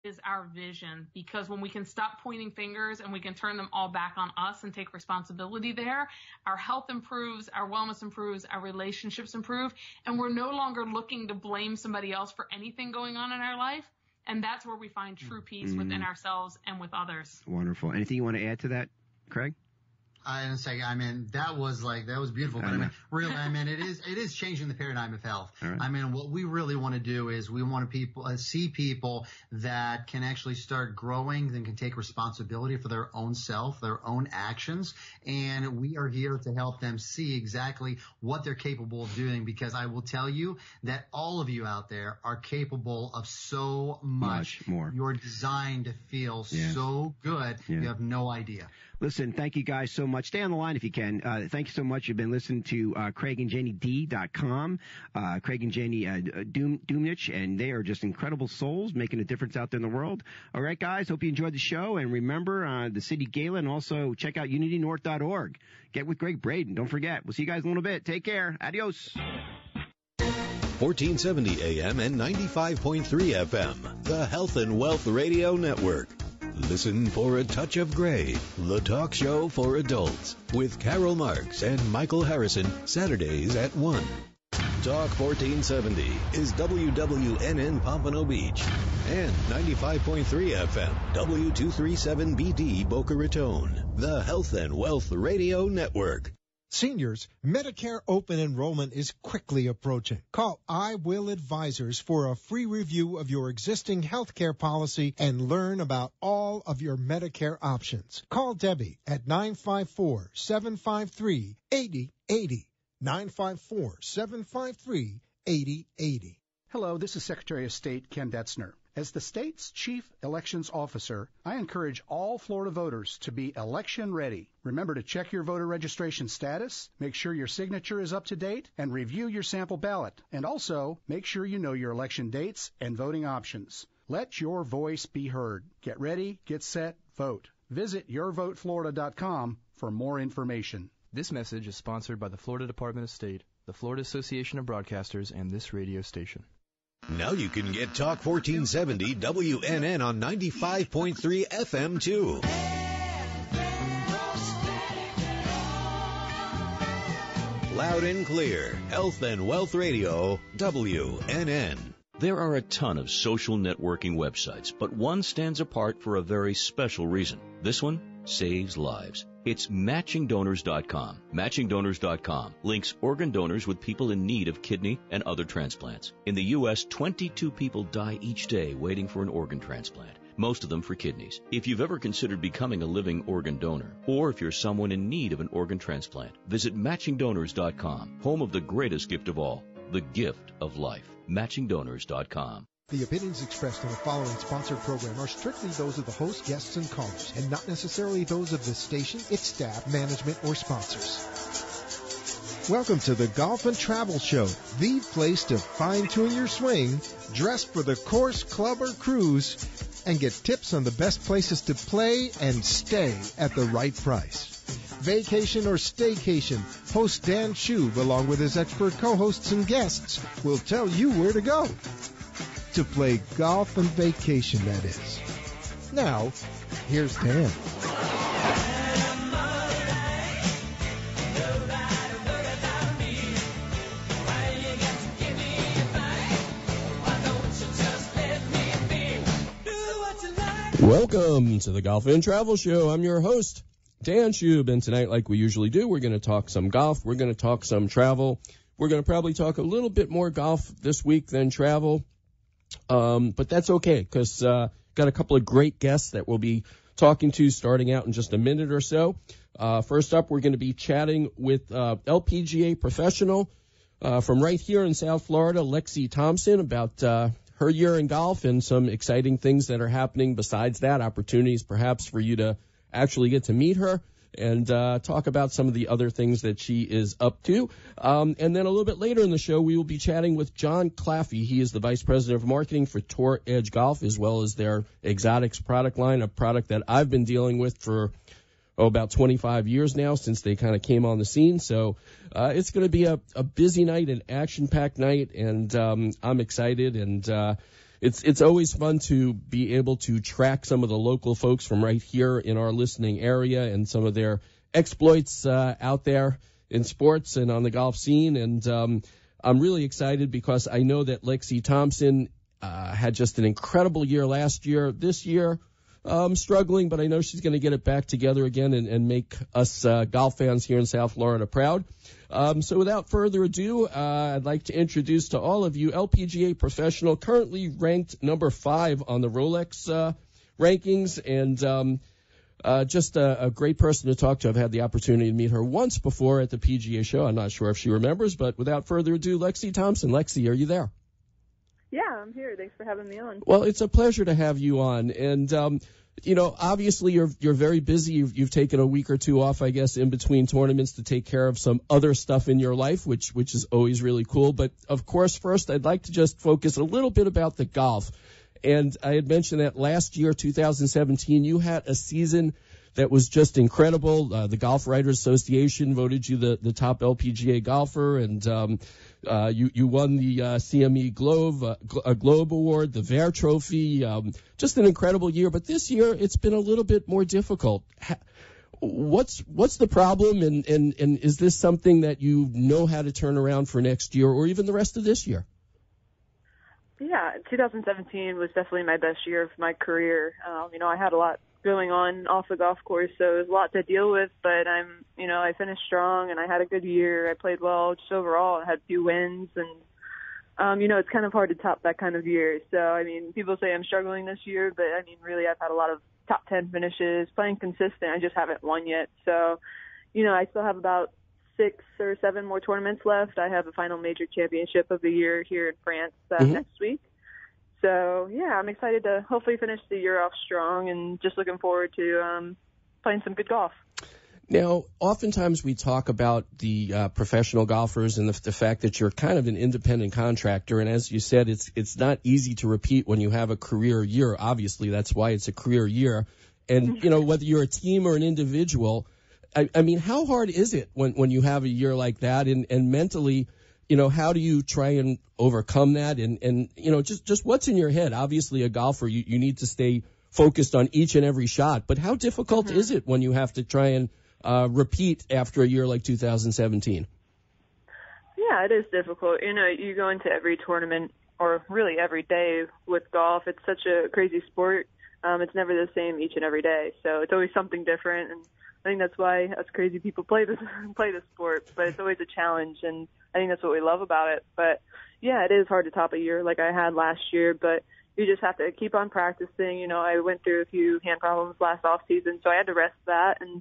is our vision, because when we can stop pointing fingers and we can turn them all back on us and take responsibility there, our health improves, our wellness improves, our relationships improve, and we're no longer looking to blame somebody else for anything going on in our life. And that's where we find true peace within ourselves and with others. Wonderful. Anything you want to add to that, Craig? That was beautiful. But it is changing the paradigm of health. Right. What we really want to do is we want to see people that can actually start growing and can take responsibility for their own self, their own actions. And we are here to help them see exactly what they're capable of doing, because I will tell you that all of you out there are capable of so much more. You're designed to feel so good. Yeah. You have no idea. Listen, thank you guys so much. Stay on the line if you can. Thank you so much. You've been listening to CraigandJennyD.com, Craig and Jenny Dumnich, and they are just incredible souls making a difference out there in the world. All right, guys, hope you enjoyed the show. And remember, the City Gala, and also check out UnityNorth.org. Get with Greg Braden. Don't forget. We'll see you guys in a little bit. Take care. Adios. 1470 AM and 95.3 FM, the Health and Wealth Radio Network. Listen for A Touch of Gray, the talk show for adults, with Carol Marks and Michael Harrison, Saturdays at 1. Talk 1470 is WWNN Pompano Beach and 95.3 FM, W237BD Boca Raton, the Health and Wealth Radio Network. Seniors, Medicare open enrollment is quickly approaching. Call I Will Advisors for a free review of your existing health care policy and learn about all of your Medicare options. Call Debbie at 954-753-8080. 954-753-8080. Hello, this is Secretary of State Ken Detzner. As the state's chief elections officer, I encourage all Florida voters to be election ready. Remember to check your voter registration status, make sure your signature is up to date, and review your sample ballot. And also, make sure you know your election dates and voting options. Let your voice be heard. Get ready, get set, vote. Visit yourvoteflorida.com for more information. This message is sponsored by the Florida Department of State, the Florida Association of Broadcasters, and this radio station. Now you can get Talk 1470 WNN on 95.3 FM, too. Loud and clear, Health and Wealth Radio, WNN. There are a ton of social networking websites, but one stands apart for a very special reason. This one saves lives. It's MatchingDonors.com. MatchingDonors.com links organ donors with people in need of kidney and other transplants. In the U.S., 22 people die each day waiting for an organ transplant, most of them for kidneys. If you've ever considered becoming a living organ donor, or if you're someone in need of an organ transplant, visit MatchingDonors.com, home of the greatest gift of all, the gift of life. MatchingDonors.com. The opinions expressed in the following sponsored program are strictly those of the host, guests, and callers, and not necessarily those of the station, its staff, management, or sponsors. Welcome to the Golf and Travel Show, the place to fine-tune your swing, dress for the course, club, or cruise, and get tips on the best places to play and stay at the right price. Vacation or staycation, host Dan Schub, along with his expert co-hosts and guests, will tell you where to go. To play golf and vacation, that is. Now, here's Dan. Welcome to the Golf and Travel Show. I'm your host, Dan Schub, and tonight, like we usually do, we're going to talk some golf. We're going to talk some travel. We're going to probably talk a little bit more golf this week than travel. But that's okay, because got a couple of great guests that we'll be talking to starting out in just a minute or so. First up, we're going to be chatting with LPGA professional from right here in South Florida, Lexi Thompson, about her year in golf and some exciting things that are happening besides that, opportunities perhaps for you to actually get to meet her and talk about some of the other things that she is up to. And then a little bit later in the show, we will be chatting with John Claffey. He is the Vice President of Marketing for Tour Edge Golf, as well as their Exotics product line, a product that I've been dealing with for about 25 years now, since they kind of came on the scene. So it's going to be a busy night, an action-packed night, and I'm excited. And it's always fun to be able to track some of the local folks from right here in our listening area and some of their exploits out there in sports and on the golf scene. And I'm really excited because I know that Lexi Thompson had just an incredible year last year. This year, struggling, but I know she's going to get it back together again and make us golf fans here in South Florida proud. So without further ado, I'd like to introduce to all of you LPGA professional, currently ranked number 5 on the Rolex rankings, and just a great person to talk to. I've had the opportunity to meet her once before at the PGA show. I'm not sure if she remembers, but without further ado, Lexi Thompson. Lexi, are you there? Yeah, I'm here. Thanks for having me on. Well, it's a pleasure to have you on. And, obviously you're very busy. You've taken a week or two off, I guess, in between tournaments to take care of some other stuff in your life, which is always really cool. But, of course, first I'd like to just focus a little bit about the golf. And I had mentioned that last year, 2017, you had a season that was just incredible. The Golf Writers Association voted you the top LPGA golfer, and you won the CME Globe Award, the Vare Trophy. Just an incredible year. But this year, it's been a little bit more difficult. What's the problem, and is this something that you know how to turn around for next year or even the rest of this year? Yeah, 2017 was definitely my best year of my career. I had a lot going on off the golf course, so it was a lot to deal with, but I finished strong and I had a good year. I played well just overall. I had a few wins, and it's kind of hard to top that kind of year. So, people say I'm struggling this year, but really I've had a lot of top 10 finishes, playing consistent. I just haven't won yet. So, I still have about 6 or 7 more tournaments left. I have a final major championship of the year here in France next week. So, yeah, I'm excited to hopefully finish the year off strong and just looking forward to playing some good golf. Now, oftentimes we talk about the professional golfers and the fact that you're kind of an independent contractor. And as you said, it's not easy to repeat when you have a career year. Obviously, that's why it's a career year. And, whether you're a team or an individual, how hard is it when you have a year like that? And mentally, how do you try and overcome that? And just what's in your head? Obviously, a golfer, you need to stay focused on each and every shot. But how difficult is it when you have to try and repeat after a year like 2017? Yeah, it is difficult. You go into every tournament or really every day with golf. It's such a crazy sport. It's never the same each and every day. So it's always something different. And I think that's why us crazy people play this sport. But it's always a challenge, and I think that's what we love about it. But, yeah, it is hard to top a year like I had last year. But you just have to keep on practicing. I went through a few hand problems last off season, so I had to rest that and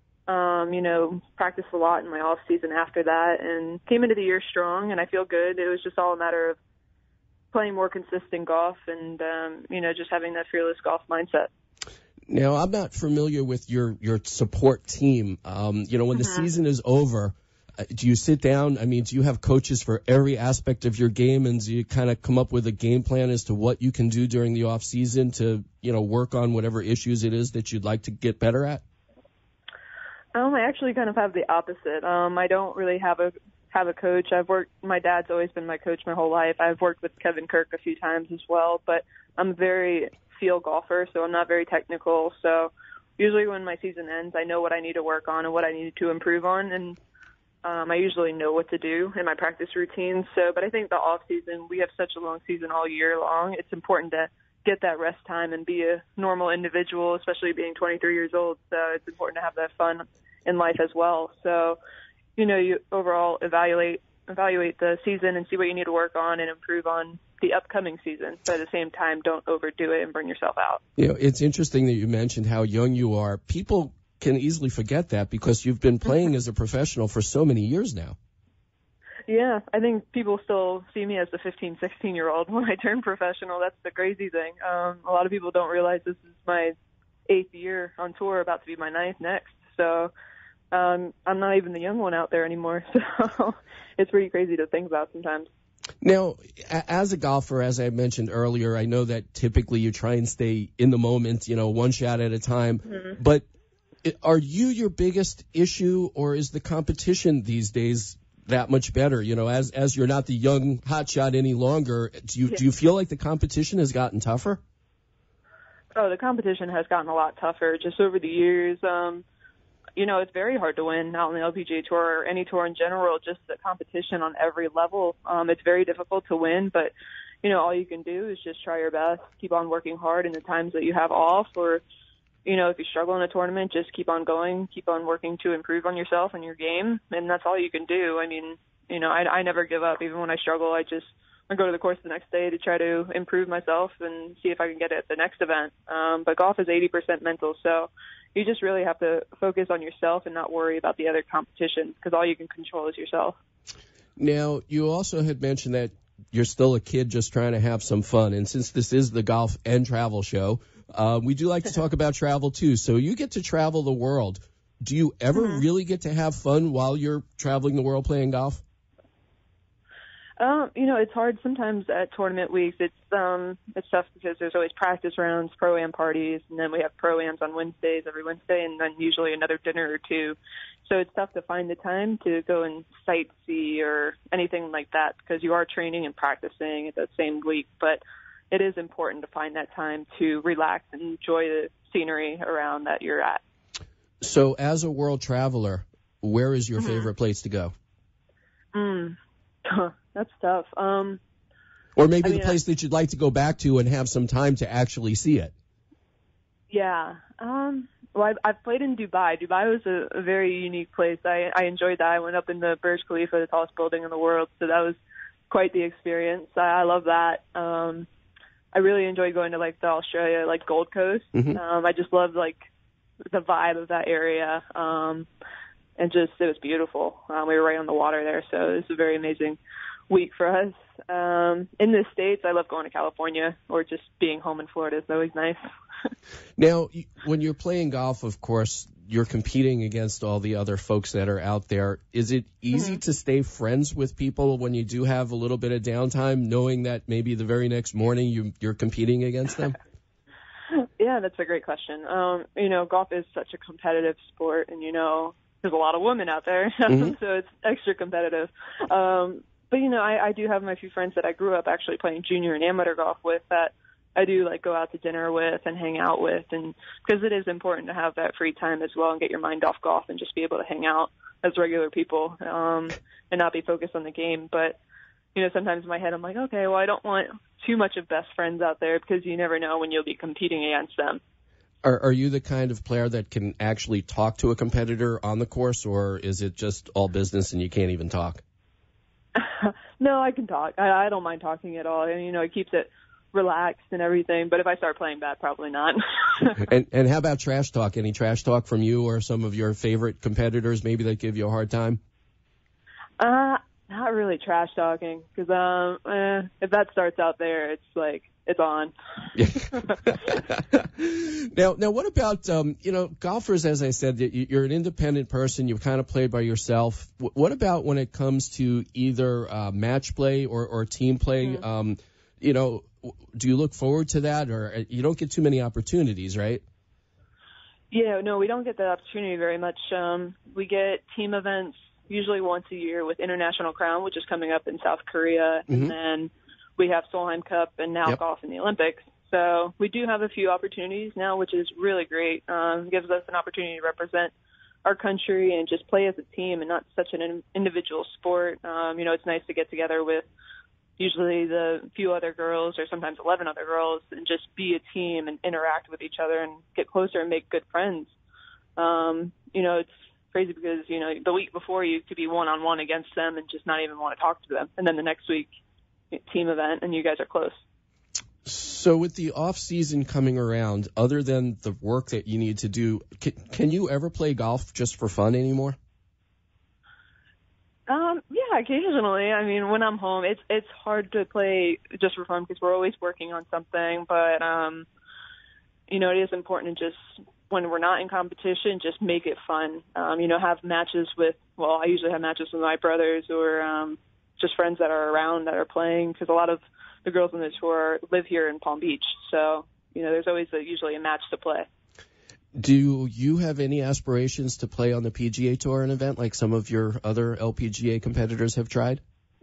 practice a lot in my off season after that, and came into the year strong, and I feel good. It was just all a matter of playing more consistent golf and, just having that fearless golf mindset. Now, I'm not familiar with your support team. When the season is over, do you sit down? Do you have coaches for every aspect of your game, and do you kind of come up with a game plan as to what you can do during the off season to, work on whatever issues it is that you'd like to get better at? I actually kind of have the opposite. I don't really have a coach. My dad's always been my coach my whole life. I've worked with Kevin Kirk a few times as well, but I'm a very field golfer, so I'm not very technical. So usually when my season ends, I know what I need to work on and what I need to improve on, and I usually know what to do in my practice routine. But I think the off season, we have such a long season all year long. It's important to get that rest time and be a normal individual, especially being 23 years old. So it's important to have that fun in life as well. So, you overall evaluate the season and see what you need to work on and improve on the upcoming season. But at the same time, don't overdo it and burn yourself out. It's interesting that you mentioned how young you are. People can easily forget that because you've been playing as a professional for so many years now. Yeah, I think people still see me as a 15, 16-year-old when I turn professional. That's the crazy thing. A lot of people don't realize this is my 8th year on tour, about to be my 9th next. So I'm not even the young one out there anymore. So it's pretty crazy to think about sometimes. Now, as a golfer, as I mentioned earlier, I know that typically you try and stay in the moment, one shot at a time. Mm-hmm. But are you your biggest issue, or is the competition these days that much better? You know, as you're not the young hotshot any longer, do you feel like the competition has gotten tougher? Oh, the competition has gotten a lot tougher just over the years. You know, it's very hard to win, not on the LPGA Tour or any tour in general, just the competition on every level. It's very difficult to win, but, you know, all you can do is just try your best, keep on working hard in the times that you have off, or, you know, if you struggle in a tournament, just keep on going, keep on working to improve on yourself and your game, and that's all you can do. I mean, you know, I never give up. Even when I struggle, I go to the course the next day to try to improve myself and see if I can get it at the next event. But golf is 80% mental, so you just really have to focus on yourself and not worry about the other competition, because all you can control is yourself. Now, you also had mentioned that you're still a kid just trying to have some fun, and since this is the golf and travel show, we do like to talk about travel too. So you get to travel the world. Do you ever really get to have fun while you're traveling the world playing golf? You know, it's hard sometimes at tournament weeks. It's tough because there's always practice rounds, pro-am parties, and then we have pro-ams on Wednesdays every Wednesday, and then usually another dinner or two. So it's tough to find the time to go and sightsee or anything like that, because you are training and practicing at the same week. But it is important to find that time to relax and enjoy the scenery around that you're at. So as a world traveler, where is your favorite place to go? That's tough. Or maybe the place that you'd like to go back to and have some time to actually see it. Yeah. Well, I've played in Dubai. Dubai was a very unique place. I enjoyed that. I went up in the Burj Khalifa, the tallest building in the world, so that was quite the experience. I love that. I really enjoyed going to, like, the Australia, like, Gold Coast. I just loved, like, the vibe of that area. And just, it was beautiful. We were right on the water there, so it was a very amazing week for us. In the States, I love going to California, or just being home in Florida is always nice. Now, when you're playing golf, of course, you're competing against all the other folks that are out there. Is it easy to stay friends with people when you do have a little bit of downtime, knowing that maybe the very next morning you're competing against them? Yeah, that's a great question. You know, golf is such a competitive sport, and, you know, there's a lot of women out there, so it's extra competitive. But, you know, I do have my few friends that I grew up actually playing junior and amateur golf with that I do, like, go out to dinner with and hang out with, and because it is important to have that free time as well and get your mind off golf and just be able to hang out as regular people and not be focused on the game. But, you know, sometimes in my head I'm like, okay, well, I don't want too much of best friends out there, because you never know when you'll be competing against them. Are you the kind of player that can actually talk to a competitor on the course, or is it just all business and you can't even talk? No, I can talk. I don't mind talking at all. And, you know, it keeps it relaxed and everything. But if I start playing bad, probably not. And how about trash talk? Any trash talk from you or some of your favorite competitors maybe that give you a hard time? Not really trash talking, because if that starts out there, it's like, it's on. Now, what about, you know, golfers, as I said, you're an independent person, you've kind of played by yourself. What about when it comes to either match play or team play? You know, do you look forward to that, or you don't get too many opportunities, right? Yeah, no, we don't get that opportunity very much. We get team events usually once a year with International Crown, which is coming up in South Korea, and then we have Solheim Cup and now golf in the Olympics. So we do have a few opportunities now, which is really great. Gives us an opportunity to represent our country and just play as a team and not such an individual sport. You know, it's nice to get together with usually the few other girls, or sometimes 11 other girls, and just be a team and interact with each other and get closer and make good friends. You know, it's crazy because, you know, the week before you could be one-on-one against them and just not even want to talk to them. And then the next week, team event, and you guys are close. So with the off season coming around, other than the work that you need to do, can you ever play golf just for fun anymore? Yeah, occasionally. I mean, when I'm home, it's hard to play just for fun because we're always working on something. But you know, it is important to just, when we're not in competition, just make it fun. You know, have matches with. Well, I usually have matches with my brothers or just friends that are around that are playing, because a lot of the girls on the tour live here in Palm Beach. So, you know, there's always usually a match to play. Do you have any aspirations to play on the PGA Tour, an event like some of your other LPGA competitors have tried?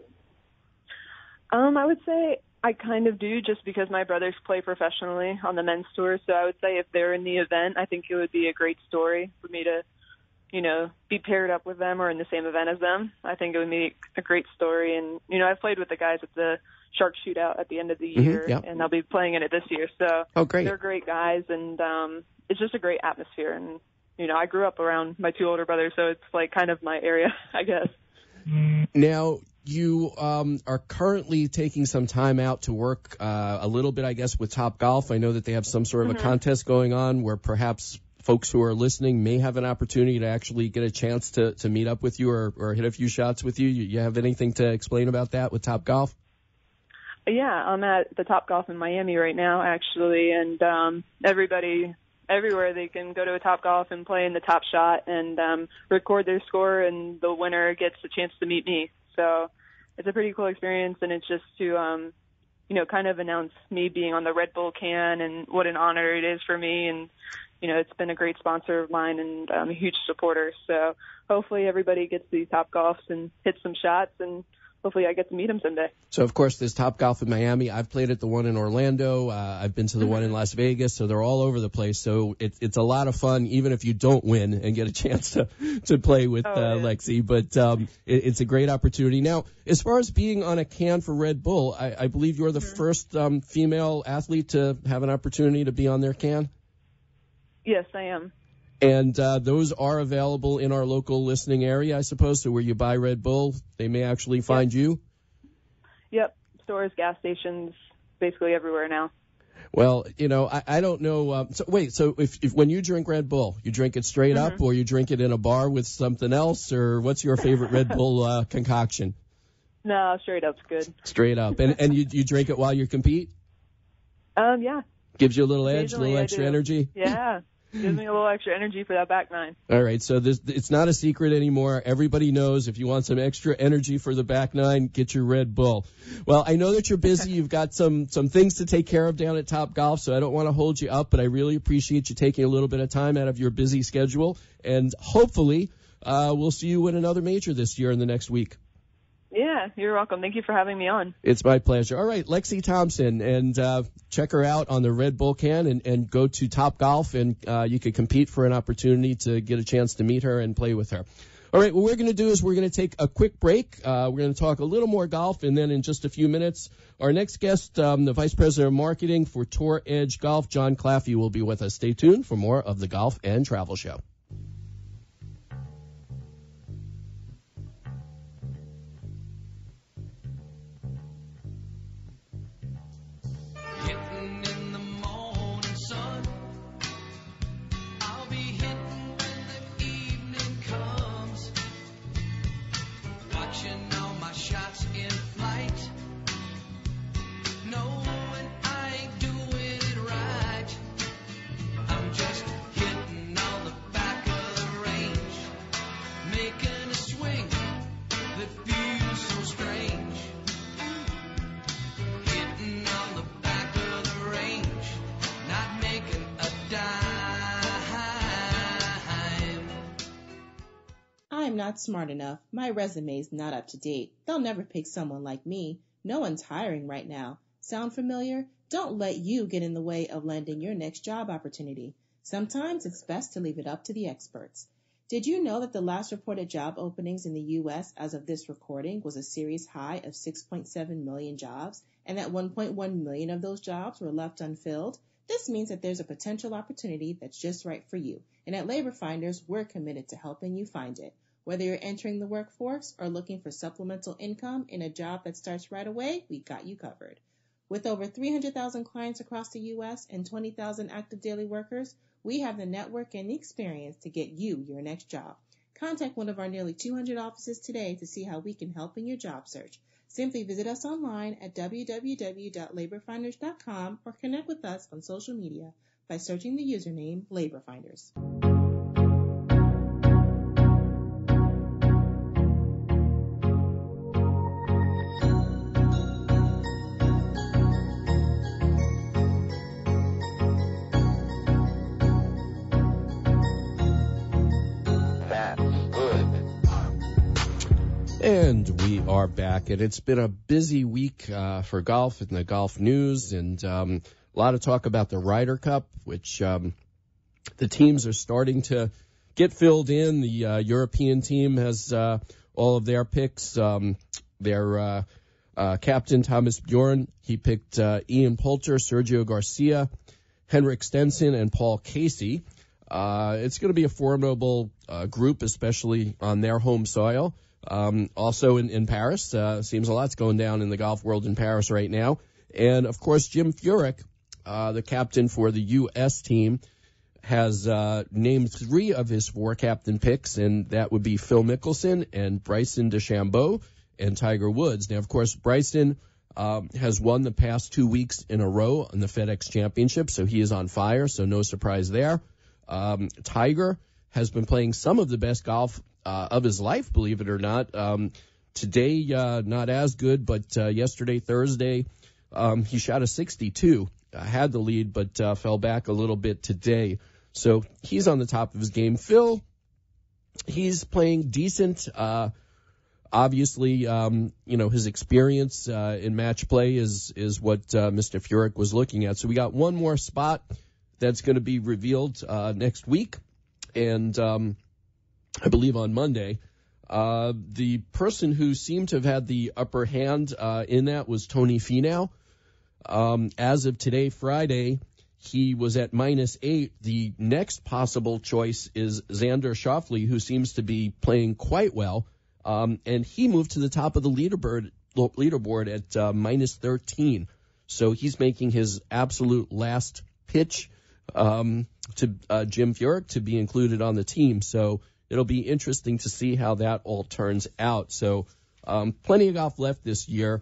I would say I kind of do, just because my brothers play professionally on the men's tour. So I would say if they're in the event, I think it would be a great story for me to, be paired up with them or in the same event as them. I think it would be a great story. And, I've played with the guys at the Shark Shootout at the end of the year, and I'll be playing in it this year. So great. They're great guys, and it's just a great atmosphere. And, I grew up around my two older brothers, so it's like kind of my area, I guess. Now, you are currently taking some time out to work a little bit, I guess, with Topgolf. I know that they have some sort of a contest going on where perhaps folks who are listening may have an opportunity to actually get a chance to meet up with you or hit a few shots with you. You have anything to explain about that with Topgolf? Yeah, I'm at the Topgolf in Miami right now, actually, and everybody everywhere they can go to a Topgolf and play in the Top Shot and record their score, and the winner gets a chance to meet me. So it's a pretty cool experience, and it's just to kind of announce me being on the Red Bull can and what an honor it is for me. And it's been a great sponsor of mine, and I'm a huge supporter. So hopefully everybody gets these Topgolfs and hits some shots, and hopefully I get to meet them someday. So, of course, there's Topgolf in Miami. I've played at the one in Orlando. I've been to the one in Las Vegas. So they're all over the place. So it's a lot of fun, even if you don't win and get a chance to play with Lexi. But it's a great opportunity. Now, as far as being on a can for Red Bull, I believe you're the first female athlete to have an opportunity to be on their can? Yes, I am. And those are available in our local listening area, I suppose. So where you buy Red Bull, they may actually find you? Yep. Stores, gas stations, basically everywhere now. Well, I don't know. So if when you drink Red Bull, you drink it straight up, or you drink it in a bar with something else, or what's your favorite Red Bull concoction? No, straight up's good. Straight up. And you drink it while you compete? Yeah. Gives you a little edge, a little extra energy? Yeah. Gives me a little extra energy for that back nine. All right, so it's not a secret anymore. Everybody knows if you want some extra energy for the back nine, get your Red Bull. Well, I know that you're busy. You've got some things to take care of down at Topgolf, so I don't want to hold you up, but I really appreciate you taking a little bit of time out of your busy schedule. And hopefully we'll see you win another major this year in the next week. Yeah, you're welcome. Thank you for having me on. It's my pleasure. All right, Lexi Thompson, and check her out on the Red Bull can and go to Topgolf, and you could compete for an opportunity to get a chance to meet her and play with her. All right, what we're going to do is we're going to take a quick break. We're going to talk a little more golf, and then in just a few minutes, our next guest, the Vice President of Marketing for Tour Edge Golf, John Claffey, will be with us. Stay tuned for more of the Golf and Travel Show. I'm not smart enough. My resume's not up to date. They'll never pick someone like me. No one's hiring right now. Sound familiar? Don't let you get in the way of landing your next job opportunity. Sometimes it's best to leave it up to the experts. Did you know that the last reported job openings in the U.S. as of this recording was a series high of 6.7 million jobs, and that 1.1 million of those jobs were left unfilled? This means that there's a potential opportunity that's just right for you. And at Labor Finders, we're committed to helping you find it. Whether you're entering the workforce or looking for supplemental income in a job that starts right away, we got you covered. With over 300,000 clients across the U.S. and 20,000 active daily workers, we have the network and the experience to get you your next job. Contact one of our nearly 200 offices today to see how we can help in your job search. Simply visit us online at www.laborfinders.com or connect with us on social media by searching the username LaborFinders. And we are back, and it's been a busy week for golf and the golf news, and a lot of talk about the Ryder Cup, which the teams are starting to get filled in. The European team has all of their picks. Their captain, Thomas Bjorn, he picked Ian Poulter, Sergio Garcia, Henrik Stenson, and Paul Casey. It's going to be a formidable group, especially on their home soil. Also in Paris, seems a lot's going down in the golf world in Paris right now. And, of course, Jim Furyk, the captain for the U.S. team, has named 3 of his 4 captain picks, and that would be Phil Mickelson and Bryson DeChambeau and Tiger Woods. Now, of course, Bryson has won the past 2 weeks in a row in the FedEx Championship, so he is on fire, so no surprise there. Tiger has been playing some of the best golf of his life, believe it or not. Today, not as good, but yesterday, Thursday, he shot a 62, had the lead, but fell back a little bit today. So he's on the top of his game. Phil, he's playing decent. Obviously, his experience in match play is what Mr. Furyk was looking at. So we got one more spot that's going to be revealed next week, and I believe on Monday. The person who seemed to have had the upper hand in that was Tony Finau. As of today, Friday, he was at -8. The next possible choice is Xander Schauffele, who seems to be playing quite well, and he moved to the top of the leaderboard at -13. So he's making his absolute last pitch to Jim Furyk to be included on the team. So it'll be interesting to see how that all turns out. So plenty of golf left this year.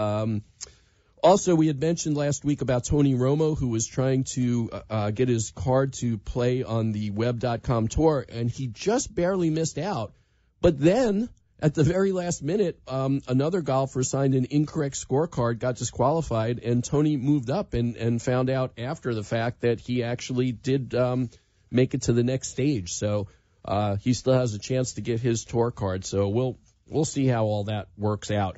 Also, we had mentioned last week about Tony Romo, who was trying to get his card to play on the Web.com tour, and he just barely missed out. But then, at the very last minute, another golfer signed an incorrect scorecard, got disqualified, and Tony moved up and found out after the fact that he actually did make it to the next stage. So he still has a chance to get his tour card. So we'll see how all that works out.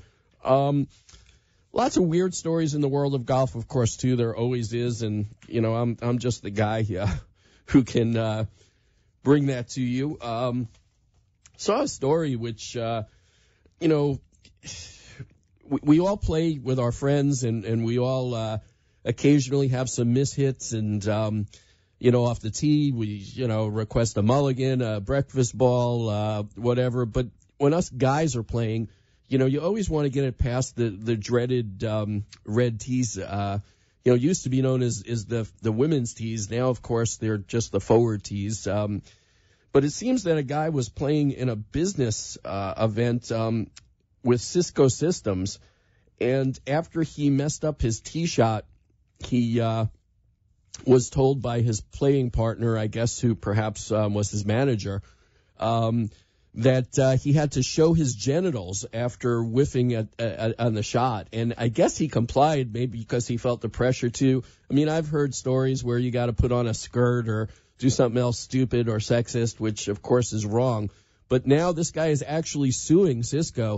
Lots of weird stories in the world of golf, of course, too. There always is, and I'm just the guy who can bring that to you. Saw a story which, we all play with our friends, and we all occasionally have some mishits, and off the tee, we request a mulligan, a breakfast ball, whatever. But when us guys are playing, you always want to get it past the dreaded red tees. Used to be known as the women's tees. Now, of course, they're just the forward tees. But it seems that a guy was playing in a business event with Cisco Systems, and after he messed up his tee shot, he was told by his playing partner, I guess, who perhaps was his manager, that he had to show his genitals after whiffing on the shot. And I guess he complied, maybe because he felt the pressure to. I mean, I've heard stories where you got to put on a skirt or do something else stupid or sexist, which, of course, is wrong. But now this guy is actually suing Cisco,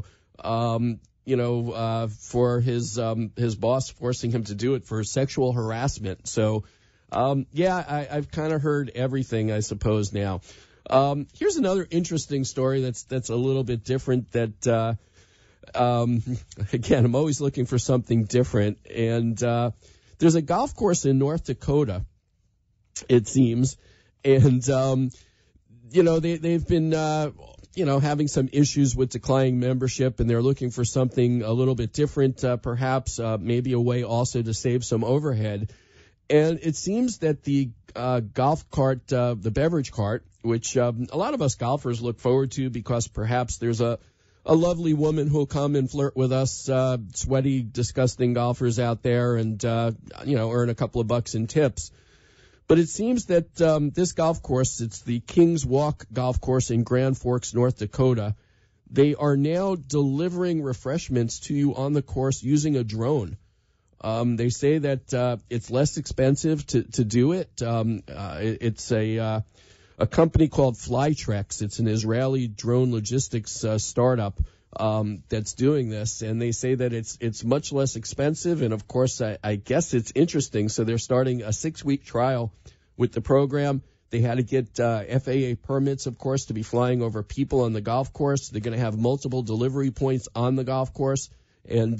for his boss forcing him to do it for sexual harassment. So, I've kind of heard everything, I suppose, now. Here's another interesting story that's a little bit different that, again, I'm always looking for something different. And there's a golf course in North Dakota, it seems, and, they've been, having some issues with declining membership, and they're looking for something a little bit different, perhaps, maybe a way also to save some overhead. And it seems that the golf cart, the beverage cart, which a lot of us golfers look forward to because perhaps there's a lovely woman who'll come and flirt with us, sweaty, disgusting golfers out there and, earn a couple of bucks in tips. But it seems that this golf course, it's the Kings Walk Golf Course in Grand Forks, North Dakota. They are now delivering refreshments to you on the course using a drone. They say that it's less expensive to do it. It's a company called Flytrex. It's an Israeli drone logistics startup. that's doing this, and they say that it's much less expensive, and of course I guess it's interesting. So they're starting a 6-week trial with the program. They had to get FAA permits, of course, to be flying over people on the golf course. They're going to have multiple delivery points on the golf course, and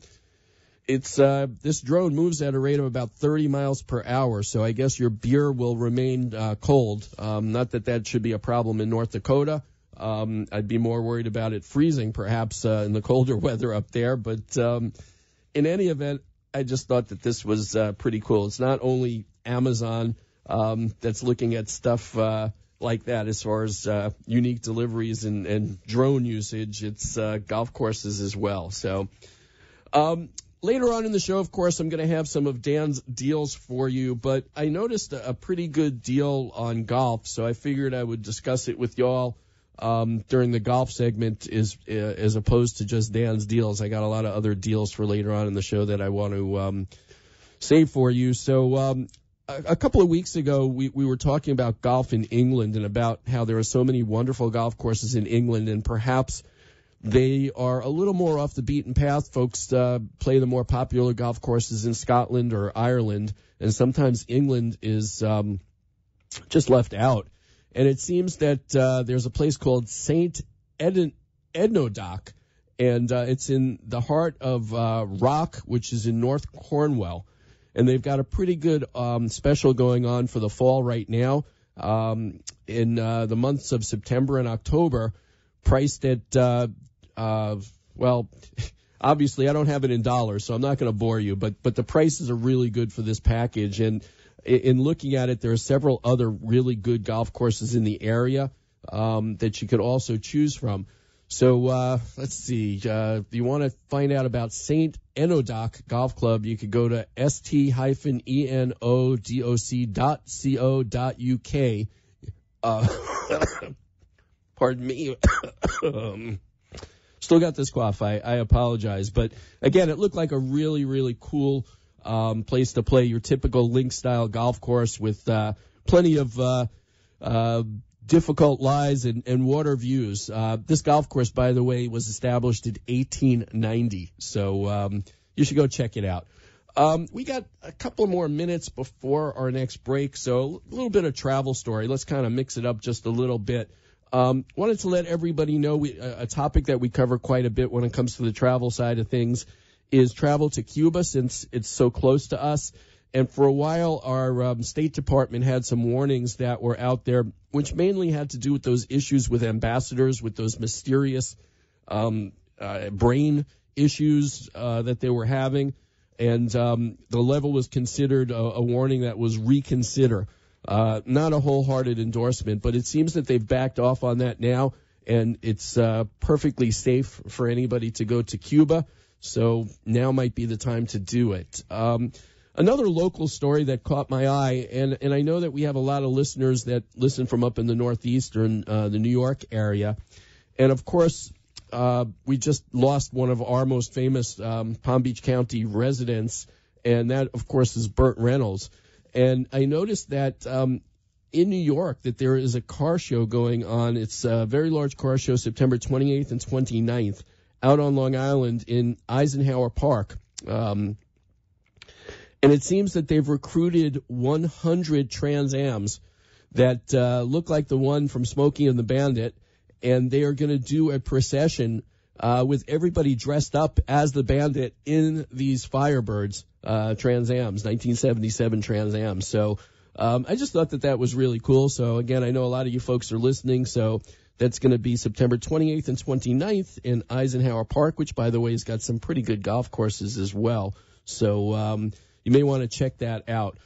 this drone moves at a rate of about 30 miles per hour, so I guess your beer will remain cold. Not that should be a problem in North Dakota. I'd be more worried about it freezing, perhaps, in the colder weather up there. But in any event, I just thought that this was pretty cool. It's not only Amazon that's looking at stuff like that as far as unique deliveries and drone usage. It's golf courses as well. So later on in the show, of course, I'm going to have some of Dan's deals for you. But I noticed a pretty good deal on golf, so I figured I would discuss it with y'all during the golf segment as opposed to just Dan's deals. I got a lot of other deals for later on in the show that I want to save for you. So a couple of weeks ago, we were talking about golf in England and about how there are so many wonderful golf courses in England, and perhaps they are a little more off the beaten path. Folks play the more popular golf courses in Scotland or Ireland, and sometimes England is just left out. And it seems that there's a place called St. Ednodoc, and it's in the heart of Rock, which is in North Cornwall. And they've got a pretty good special going on for the fall right now in the months of September and October, priced at, well, obviously I don't have it in dollars, so I'm not going to bore you, but the prices are really good for this package. And in looking at it, there are several other really good golf courses in the area that you could also choose from. So let's see. If you want to find out about St. Enodoc Golf Club, you could go to st-enodoc.co.uk. Pardon me. Still got this cough. I apologize. But, again, it looked like a really, really cool place to play, your typical link-style golf course with plenty of difficult lies and water views. This golf course, by the way, was established in 1890, so you should go check it out. We got a couple more minutes before our next break, so a little bit of travel story. Let's kind of mix it up just a little bit. Wanted to let everybody know a topic that we cover quite a bit when it comes to the travel side of things is travel to Cuba, since it's so close to us. And for a while, our State Department had some warnings that were out there, which mainly had to do with those issues with ambassadors, with those mysterious brain issues that they were having. And the level was considered a warning that was reconsider. Not a wholehearted endorsement, but it seems that they've backed off on that now, and it's perfectly safe for anybody to go to Cuba. So now might be the time to do it. Another local story that caught my eye, and I know that we have a lot of listeners that listen from up in the Northeastern, the New York area. And, of course, we just lost one of our most famous Palm Beach County residents, and that, of course, is Burt Reynolds. And I noticed that in New York that there is a car show going on. It's a very large car show, September 28th and 29th, out on Long Island in Eisenhower Park. And it seems that they've recruited 100 Trans Ams that look like the one from Smokey and the Bandit, and they are going to do a procession with everybody dressed up as the Bandit in these Firebirds Trans Ams, 1977 Trans Ams. So I just thought that was really cool. So, again, I know a lot of you folks are listening, so that's going to be September 28th and 29th in Eisenhower Park, which, by the way, has got some pretty good golf courses as well. So you may want to check that out.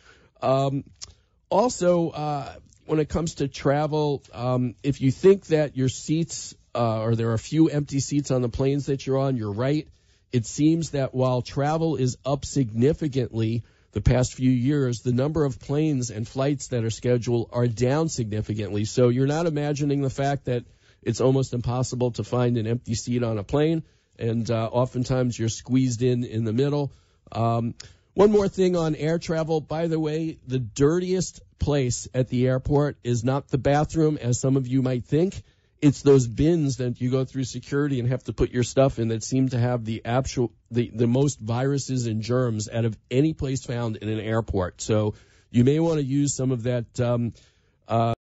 Also, when it comes to travel, if you think that your seats or there are a few empty seats on the planes that you're on, you're right. It seems that while travel is up significantly the past few years, the number of planes and flights that are scheduled are down significantly. So you're not imagining the fact that it's almost impossible to find an empty seat on a plane, and oftentimes you're squeezed in the middle. One more thing on air travel. By the way, the dirtiest place at the airport is not the bathroom, as some of you might think. it's those bins that you go through security and have to put your stuff in that seem to have the most viruses and germs out of any place found in an airport. So you may want to use some of that